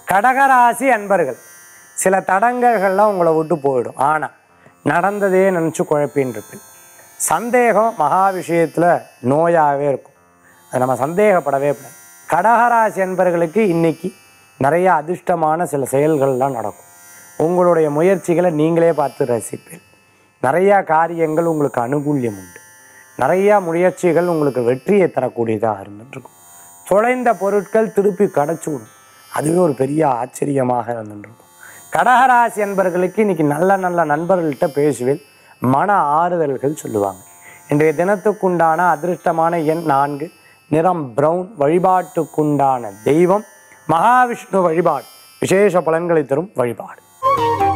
கடகராசி அன்பர்கள், சில தடங்கல்கள்லாம் உங்களை விட்டு போயிடும். ஆனால் நடந்ததே நினச்சி குழப்பின்னு இருப்பீங்க. சந்தேகம் மகா விஷயத்தில் நோயாகவே இருக்கும். அது நம்ம சந்தேகப்படவே கூடாது. கடகராசி அன்பர்களுக்கு இன்னைக்கு நிறைய அதிர்ஷ்டமான சில செயல்கள்லாம் நடக்கும். உங்களுடைய முயற்சிகளை நீங்களே பார்த்து ரசிப்பீர்கள். நிறையா காரியங்கள் உங்களுக்கு அனுகூல்யம் உண்டு. நிறையா முயற்சிகள் உங்களுக்கு வெற்றியை தரக்கூடியதாக இருந்துட்டுருக்கும். தொலைந்த பொருட்கள் திருப்பி கிடச்சிவிடும். அதுவே ஒரு பெரிய ஆச்சரியமாக இருந்துருக்கும். கடகராசி அன்பர்களுக்கு இன்றைக்கி நல்ல நல்ல நண்பர்கள்ட்ட பேசுவேன். மன ஆறுதல்கள் சொல்லுவாங்க. இன்றைய தினத்துக்குண்டான அதிர்ஷ்டமான எண் 4, நிறம் பிரவுன். வழிபாட்டுக்குண்டான தெய்வம் மகாவிஷ்ணு வழிபாடு. விசேஷ பலன்களை தரும் வழிபாடு.